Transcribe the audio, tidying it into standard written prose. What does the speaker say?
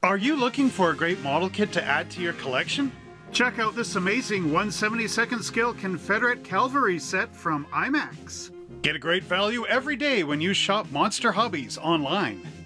Are you looking for a great model kit to add to your collection? Check out this amazing 1/72nd scale Confederate Cavalry set from Imex. Get a great value every day when you shop Monster Hobbies online.